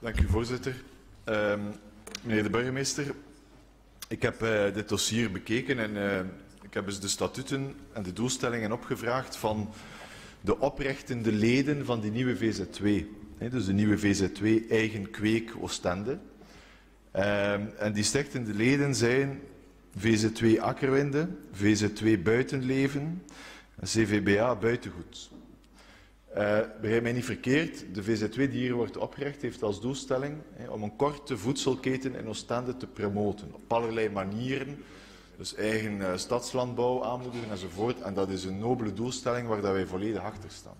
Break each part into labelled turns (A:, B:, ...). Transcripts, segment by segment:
A: Dank u, voorzitter. Meneer de burgemeester, ik heb dit dossier bekeken en ik heb dus de statuten en de doelstellingen opgevraagd van de oprichtende leden van die nieuwe VZ2. Dus de nieuwe VZ2 Eigen Kweek Oostende. En die stichtende leden zijn VZ2 Akkerwinde, VZ2 Buitenleven en CVBA Buitengoed. Begrijp mij niet verkeerd, de VZ2 die hier wordt opgericht heeft als doelstelling om een korte voedselketen in Oostende te promoten. Op allerlei manieren, dus eigen stadslandbouw aanmoedigen enzovoort. En dat is een nobele doelstelling waar wij volledig achter staan.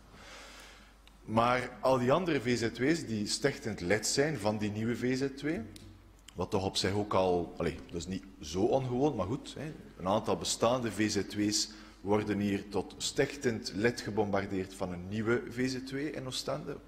A: Maar al die andere VZ2's die stichtend lid zijn van die nieuwe VZ2, wat toch op zich ook al, dat is niet zo ongewoon, maar goed, een aantal bestaande VZ2's worden hier tot stichtend lid gebombardeerd van een nieuwe VZ2 in Oostende.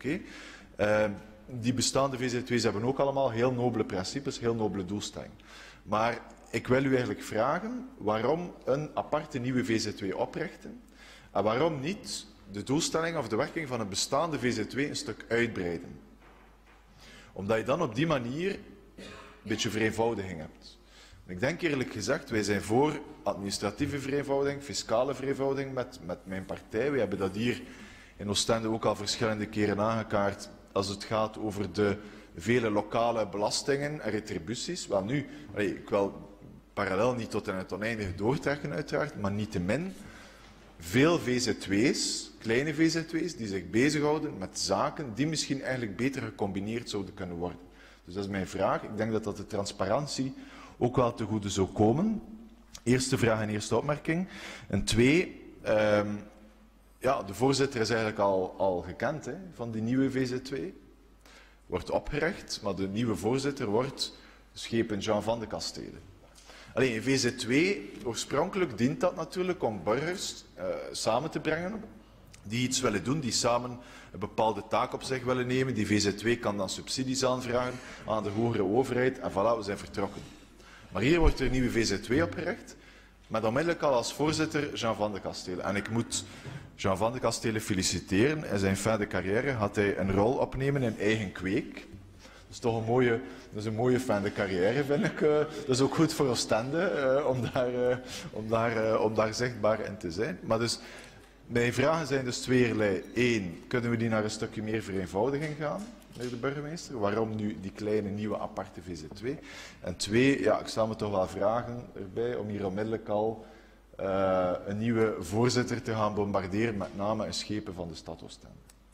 A: Die bestaande VZ2's hebben ook allemaal heel nobele principes, heel nobele doelstellingen. Maar ik wil u eigenlijk vragen waarom een aparte nieuwe VZ2 oprichten en waarom niet de doelstelling of de werking van een bestaande VZ2 een stuk uitbreiden. Omdat je dan op die manier een beetje vereenvoudiging hebt. Ik denk eerlijk gezegd, wij zijn voor administratieve vereenvoudiging, fiscale vereenvoudiging met mijn partij. We hebben dat hier in Oostende ook al verschillende keren aangekaart als het gaat over de vele lokale belastingen en retributies. Wel nu, ik wil parallel niet tot in het oneindige doortrekken uiteraard, maar niettemin veel VZ2's, kleine VZ2's, die zich bezighouden met zaken die misschien eigenlijk beter gecombineerd zouden kunnen worden. Dus dat is mijn vraag. Ik denk dat de transparantie ook wel te goede zou komen. Eerste vraag en eerste opmerking. En twee, de voorzitter is eigenlijk al gekend van die nieuwe VZ2. Wordt opgericht, maar de nieuwe voorzitter wordt schepen Jean van de Kastelen. Alleen VZ2, oorspronkelijk dient dat natuurlijk om burgers samen te brengen die iets willen doen, die samen een bepaalde taak op zich willen nemen. Die VZ2 kan dan subsidies aanvragen aan de hogere overheid en voilà, we zijn vertrokken. Maar hier wordt er een nieuwe VZ2 opgericht, met onmiddellijk al als voorzitter Jean van de Kastelen. En ik moet Jean van de Kastelen feliciteren. In zijn fin de carrière had hij een rol opnemen in Eigen Kweek. Dat is toch een mooie fin de carrière, vind ik. Dat is ook goed voor Oostende, om daar zichtbaar in te zijn. Maar dus, mijn vragen zijn dus tweeërlei. Eén, kunnen we die naar een stukje meer vereenvoudiging gaan? Meneer de burgemeester, waarom nu die kleine nieuwe aparte VZ2? En twee, ik stel me toch wel vragen erbij om hier onmiddellijk al een nieuwe voorzitter te gaan bombarderen, met name een schepen van de stad Oostende.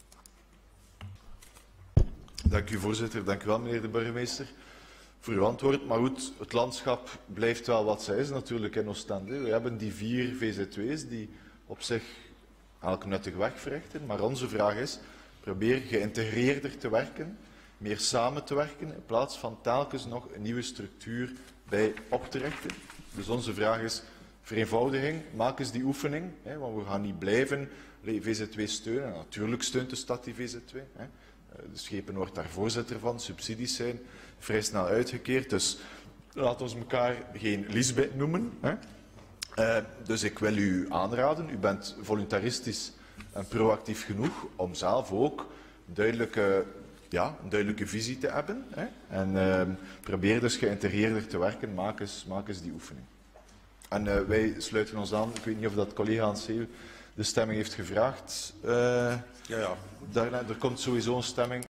A: Dank u, voorzitter. Dank u wel, meneer de burgemeester, voor uw antwoord. Maar goed, het landschap blijft wel wat zij is natuurlijk in Oostende. We hebben die 4 VZ2's die op zich elk nuttig werk verrichten, maar onze vraag is: probeer geïntegreerder te werken, meer samen te werken, in plaats van telkens nog een nieuwe structuur bij op te richten. Dus onze vraag is vereenvoudiging, maak eens die oefening, want we gaan niet blijven VZ2 steunen. Natuurlijk steunt de stad die VZ2. De schepen wordt daar voorzitter van, subsidies zijn vrij snel uitgekeerd, dus laten we elkaar geen Liesbeth noemen. Dus ik wil u aanraden, u bent voluntaristisch en proactief genoeg om zelf ook een duidelijke visie te hebben. En probeer dus geïntegreerder te werken, maak eens die oefening. En wij sluiten ons aan, ik weet niet of dat collega Anseel de stemming heeft gevraagd. Ja. Er komt sowieso een stemming.